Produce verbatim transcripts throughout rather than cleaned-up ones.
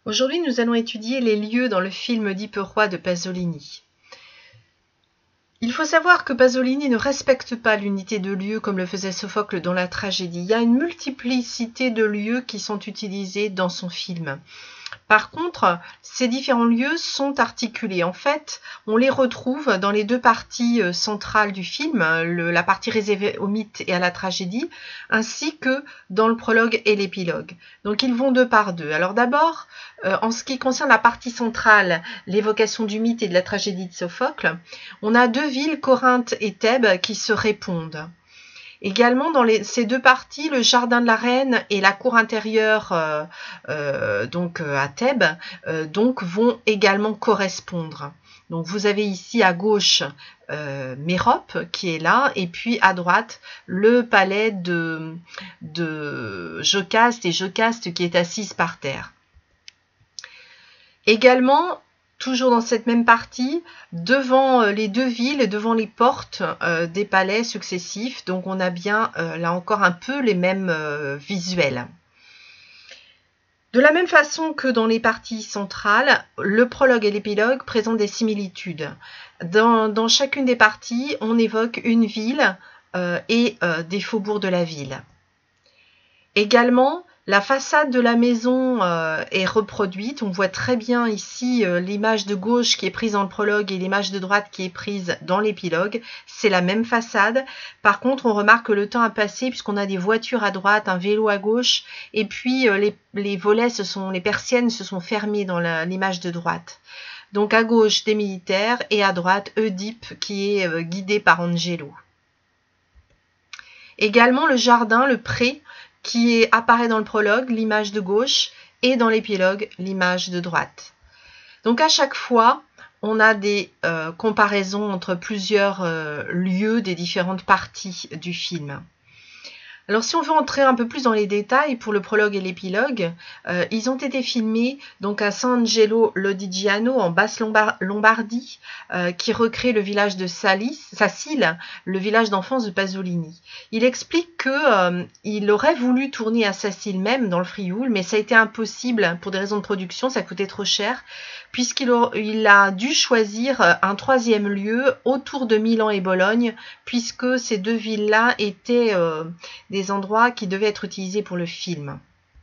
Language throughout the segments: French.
Aujourd'hui, nous allons étudier les lieux dans le film d'Ypres Roi de Pasolini. Il faut savoir que Pasolini ne respecte pas l'unité de lieux comme le faisait Sophocle dans la tragédie. Il y a une multiplicité de lieux qui sont utilisés dans son film. Par contre, ces différents lieux sont articulés. En fait, on les retrouve dans les deux parties centrales du film, le, la partie réservée au mythe et à la tragédie, ainsi que dans le prologue et l'épilogue. Donc ils vont deux par deux. Alors d'abord, euh, en ce qui concerne la partie centrale, l'évocation du mythe et de la tragédie de Sophocle, on a deux villes, Corinthe et Thèbes, qui se répondent. Également, dans les, ces deux parties, le jardin de la reine et la cour intérieure euh, euh, donc euh, à Thèbes euh, donc, vont également correspondre. Donc, vous avez ici à gauche euh, Mérope qui est là, et puis à droite, le palais de, de Jocaste, et Jocaste qui est assise par terre. Également, toujours dans cette même partie, devant les deux villes, devant les portes euh, des palais successifs, donc on a bien euh, là encore un peu les mêmes euh, visuels. De la même façon que dans les parties centrales, le prologue et l'épilogue présentent des similitudes. Dans, dans chacune des parties, on évoque une ville euh, et euh, des faubourgs de la ville. Également, la façade de la maison euh, est reproduite. On voit très bien ici euh, l'image de gauche qui est prise dans le prologue et l'image de droite qui est prise dans l'épilogue. C'est la même façade. Par contre, on remarque que le temps a passé puisqu'on a des voitures à droite, un vélo à gauche, et puis euh, les, les volets, se sont, les persiennes se sont fermées dans l'image de droite. Donc à gauche, des militaires, et à droite, Oedipe qui est euh, guidé par Angelo. Également, le jardin, le pré, qui est, apparaît dans le prologue, l'image de gauche, et dans l'épilogue, l'image de droite. Donc à chaque fois, on a des euh, comparaisons entre plusieurs euh, lieux des différentes parties du film. Alors si on veut entrer un peu plus dans les détails pour le prologue et l'épilogue, euh, ils ont été filmés donc à San Angelo Lodigiano en Basse-Lombardie, euh, qui recrée le village de Salis, Sacile, le village d'enfance de Pasolini. Il explique qu'il euh, aurait voulu tourner à Sacile même, dans le Frioul, mais ça a été impossible pour des raisons de production, ça coûtait trop cher, puisqu'il a, il a dû choisir un troisième lieu autour de Milan et Bologne, puisque ces deux villes-là étaient euh, des endroits qui devaient être utilisés pour le film.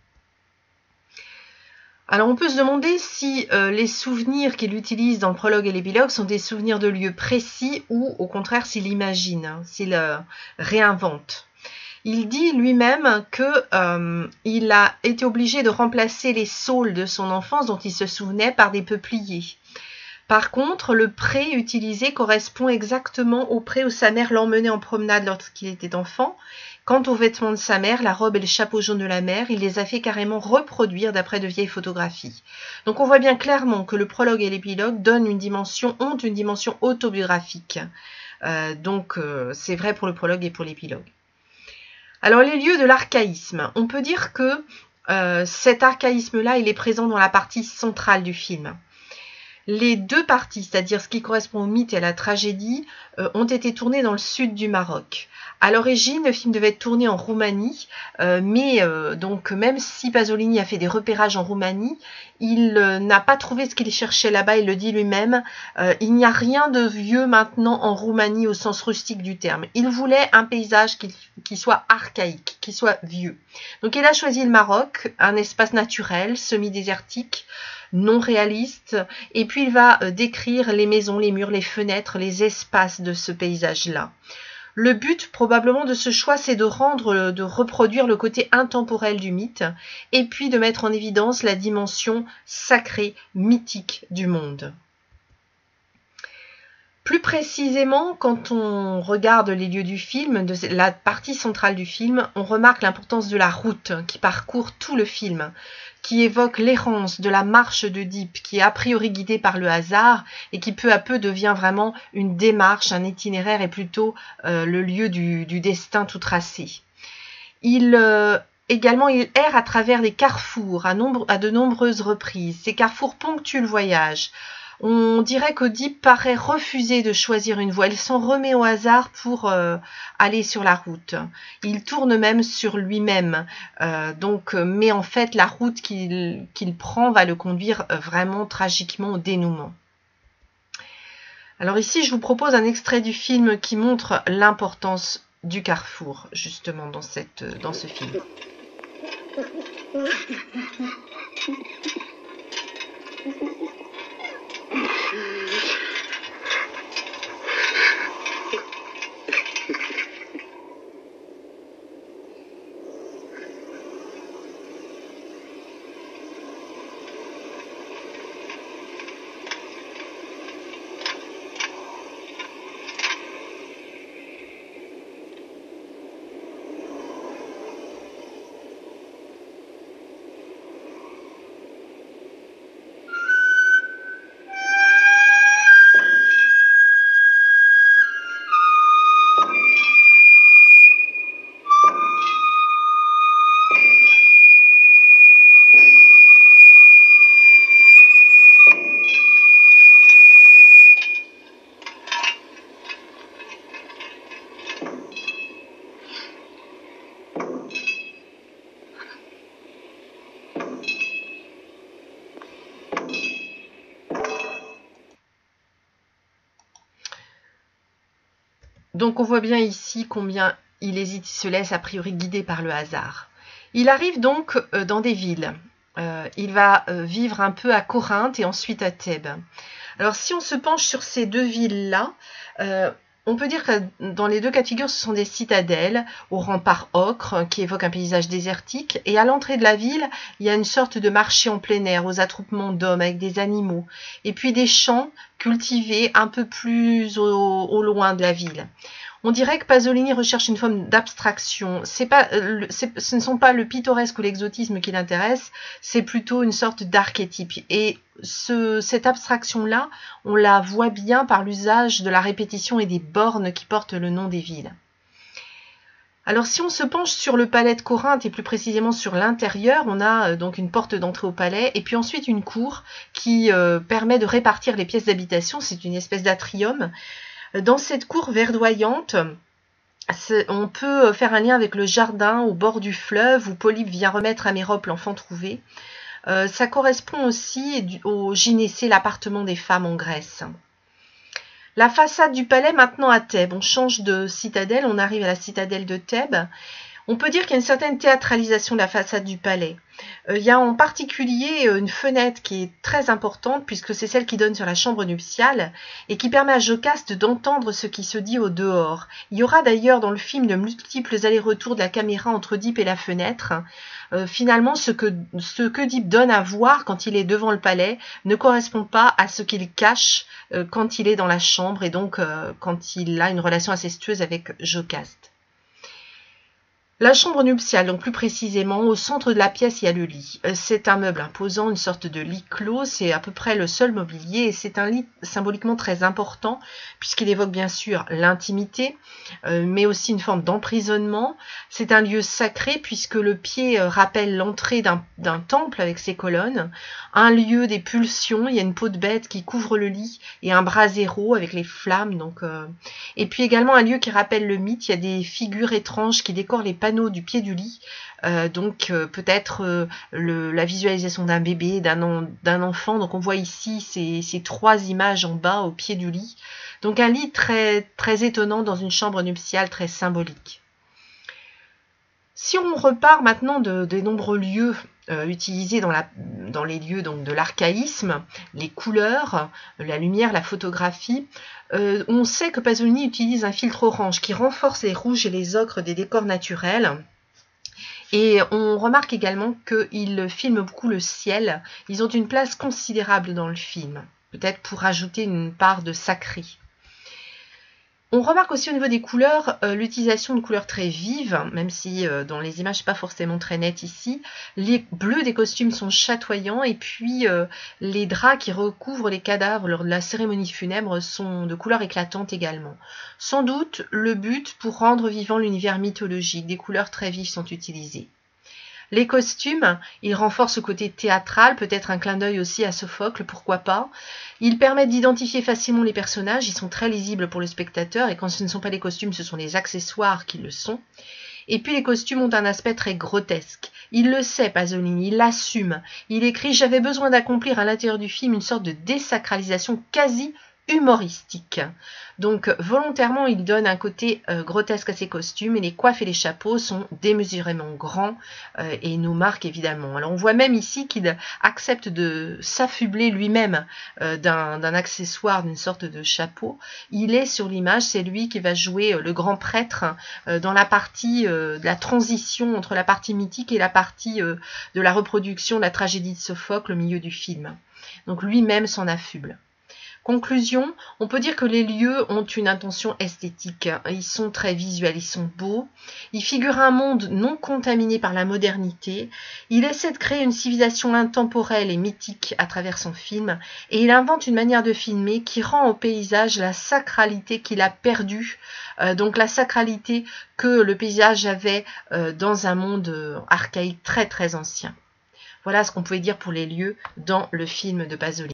Alors on peut se demander si euh, les souvenirs qu'il utilise dans le prologue et l'épilogue sont des souvenirs de lieux précis ou au contraire s'il imagine, hein, s'il euh, réinvente. Il dit lui-même qu'il euh, a été obligé de remplacer les saules de son enfance dont il se souvenait par des peupliers. Par contre, le pré utilisé correspond exactement au pré où sa mère l'emmenait en promenade lorsqu'il était enfant. Quant aux vêtements de sa mère, la robe et le chapeau jaune de la mère, il les a fait carrément reproduire d'après de vieilles photographies. Donc on voit bien clairement que le prologue et l'épilogue donnent une dimension, ont une dimension autobiographique. Euh, donc euh, c'est vrai pour le prologue et pour l'épilogue. Alors les lieux de l'archaïsme, on peut dire que euh, cet archaïsme-là, il est présent dans la partie centrale du film. Les deux parties, c'est-à-dire ce qui correspond au mythe et à la tragédie, euh, ont été tournées dans le sud du Maroc. À l'origine, le film devait être tourné en Roumanie, euh, mais euh, donc même si Pasolini a fait des repérages en Roumanie, il euh, n'a pas trouvé ce qu'il cherchait là-bas, il le dit lui-même. Euh, il n'y a rien de vieux maintenant en Roumanie au sens rustique du terme. Il voulait un paysage qui, qui soit archaïque, qui soit vieux. Donc il a choisi le Maroc, un espace naturel, semi-désertique, non réaliste, et puis il va euh, décrire les maisons, les murs, les fenêtres, les espaces de ce paysage-là. Le but probablement de ce choix, c'est de rendre, de reproduire le côté intemporel du mythe, et puis de mettre en évidence la dimension sacrée, mythique du monde. Plus précisément, quand on regarde les lieux du film, de la partie centrale du film, on remarque l'importance de la route qui parcourt tout le film, qui évoque l'errance de la marche d'Oedipe, qui est a priori guidée par le hasard et qui peu à peu devient vraiment une démarche, un itinéraire et plutôt euh, le lieu du, du destin tout tracé. Il... Euh, Également, il erre à travers des carrefours à, nombre, à de nombreuses reprises. Ces carrefours ponctuent le voyage. On dirait qu'Oedipe paraît refuser de choisir une voie. Il s'en remet au hasard pour euh, aller sur la route. Il tourne même sur lui-même. Euh, donc, mais en fait, la route qu'il qu'il prend va le conduire vraiment tragiquement au dénouement. Alors ici, je vous propose un extrait du film qui montre l'importance du carrefour, justement, dans, cette, dans ce film. Donc on voit bien ici combien il hésite, il se laisse a priori guider par le hasard. Il arrive donc euh, dans des villes. Euh, il va euh, vivre un peu à Corinthe et ensuite à Thèbes. Alors si on se penche sur ces deux villes-là, euh, on peut dire que dans les deux cas de figure, ce sont des citadelles aux remparts ocre qui évoquent un paysage désertique. Et à l'entrée de la ville, il y a une sorte de marché en plein air aux attroupements d'hommes avec des animaux. Et puis des champs cultivés un peu plus au, au loin de la ville. On dirait que Pasolini recherche une forme d'abstraction. C'est pas, euh, ce ne sont pas le pittoresque ou l'exotisme qui l'intéresse, c'est plutôt une sorte d'archétype. Et ce, cette abstraction-là, on la voit bien par l'usage de la répétition et des bornes qui portent le nom des villes. Alors si on se penche sur le palais de Corinthe et plus précisément sur l'intérieur, on a euh, donc une porte d'entrée au palais et puis ensuite une cour qui euh, permet de répartir les pièces d'habitation. C'est une espèce d'atrium. Dans cette cour verdoyante, on peut faire un lien avec le jardin au bord du fleuve où Polybe vient remettre à Mérope l'enfant trouvé. Euh, ça correspond aussi au gynécée, l'appartement des femmes en Grèce. La façade du palais maintenant à Thèbes. On change de citadelle, on arrive à la citadelle de Thèbes. On peut dire qu'il y a une certaine théâtralisation de la façade du palais. Euh, il y a en particulier une fenêtre qui est très importante puisque c'est celle qui donne sur la chambre nuptiale et qui permet à Jocaste d'entendre ce qui se dit au dehors. Il y aura d'ailleurs dans le film de multiples allers-retours de la caméra entre Oedipe et la fenêtre. Euh, finalement, ce que, ce que Oedipe donne à voir quand il est devant le palais ne correspond pas à ce qu'il cache euh, quand il est dans la chambre et donc euh, quand il a une relation incestueuse avec Jocaste. La chambre nuptiale, donc plus précisément, au centre de la pièce, il y a le lit. C'est un meuble imposant, une sorte de lit clos, c'est à peu près le seul mobilier et c'est un lit symboliquement très important puisqu'il évoque bien sûr l'intimité, euh, mais aussi une forme d'emprisonnement. C'est un lieu sacré puisque le pied euh, rappelle l'entrée d'un d'un temple avec ses colonnes, un lieu des pulsions, il y a une peau de bête qui couvre le lit et un brasero avec les flammes. Donc, euh... Et puis également un lieu qui rappelle le mythe, il y a des figures étranges qui décorent les panneaux du pied du lit, euh, donc euh, peut-être euh, la visualisation d'un bébé, d'un en, d'un enfant. Donc on voit ici ces, ces trois images en bas au pied du lit. Donc un lit très, très étonnant dans une chambre nuptiale très symbolique. Si on repart maintenant de, des nombreux lieux euh, utilisés dans, la, dans les lieux donc, de l'archaïsme, les couleurs, la lumière, la photographie, euh, on sait que Pasolini utilise un filtre orange qui renforce les rouges et les ocres des décors naturels. Et on remarque également qu'il filme beaucoup le ciel. Ils ont une place considérable dans le film, peut-être pour ajouter une part de sacré. On remarque aussi au niveau des couleurs euh, l'utilisation de couleurs très vives, même si euh, dans les images, ce n'est pas forcément très net ici. Les bleus des costumes sont chatoyants et puis euh, les draps qui recouvrent les cadavres lors de la cérémonie funèbre sont de couleurs éclatantes également. Sans doute le but pour rendre vivant l'univers mythologique, des couleurs très vives sont utilisées. Les costumes, ils renforcent ce côté théâtral, peut-être un clin d'œil aussi à Sophocle, pourquoi pas. Ils permettent d'identifier facilement les personnages, ils sont très lisibles pour le spectateur, et quand ce ne sont pas les costumes, ce sont les accessoires qui le sont. Et puis les costumes ont un aspect très grotesque. Il le sait, Pasolini, il l'assume. Il écrit « J'avais besoin d'accomplir à l'intérieur du film une sorte de désacralisation quasi humoristique ». Donc volontairement, il donne un côté euh, grotesque à ses costumes et les coiffes et les chapeaux sont démesurément grands euh, et nous marquent évidemment. Alors on voit même ici qu'il accepte de s'affubler lui-même euh, d'un d'un accessoire, d'une sorte de chapeau. Il est sur l'image, c'est lui qui va jouer euh, le grand prêtre euh, dans la partie euh, de la transition entre la partie mythique et la partie euh, de la reproduction de la tragédie de Sophocle au milieu du film. Donc lui-même s'en affuble. Conclusion, on peut dire que les lieux ont une intention esthétique. Ils sont très visuels, ils sont beaux. Ils figurent un monde non contaminé par la modernité. Il essaie de créer une civilisation intemporelle et mythique à travers son film. Et il invente une manière de filmer qui rend au paysage la sacralité qu'il a perdue. Euh, donc la sacralité que le paysage avait euh, dans un monde archaïque très très ancien. Voilà ce qu'on pouvait dire pour les lieux dans le film de Pasolini.